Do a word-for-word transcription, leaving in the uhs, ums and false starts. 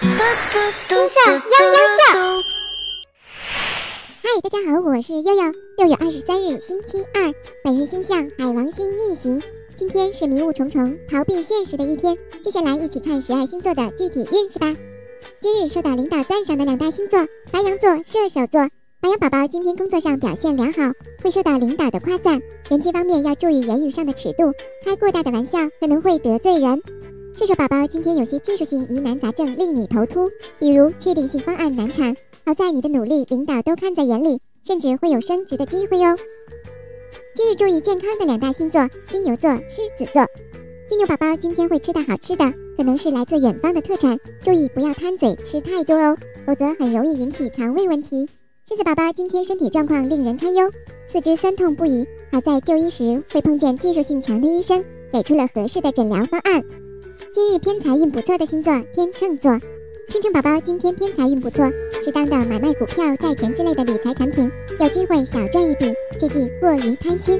星座悠悠秀，嗨，大家好，我是悠悠。六月二十三日，星期二，本日星象海王星逆行。今天是迷雾重重、逃避现实的一天。接下来一起看十二星座的具体运势吧。今日受到领导赞赏的两大星座：白羊座、射手座。白羊宝宝今天工作上表现良好，会受到领导的夸赞。人际方面要注意言语上的尺度，开过大的玩笑可能会得罪人。射手宝宝今天有些技术性疑难杂症令你头秃，比如确定性方案难产，好在你的努力领导都看在眼里，甚至会有升职的机会哦。今日注意健康的两大星座：金牛座、狮子座。金牛宝宝今天会吃到好吃的，可能是来自远方的特产，注意不要贪嘴吃太多哦，否则很容易引起肠胃问题。狮子宝宝今天身体状况令人堪忧，四肢酸痛不已，好在就医时会碰见技术性强的医生，给出了合适的诊疗方案。今日偏财运不错的星座：天秤座。天秤宝宝今天偏财运不错，适当的买卖股票、债权之类的理财产品，有机会小赚一笔，切忌过于贪心。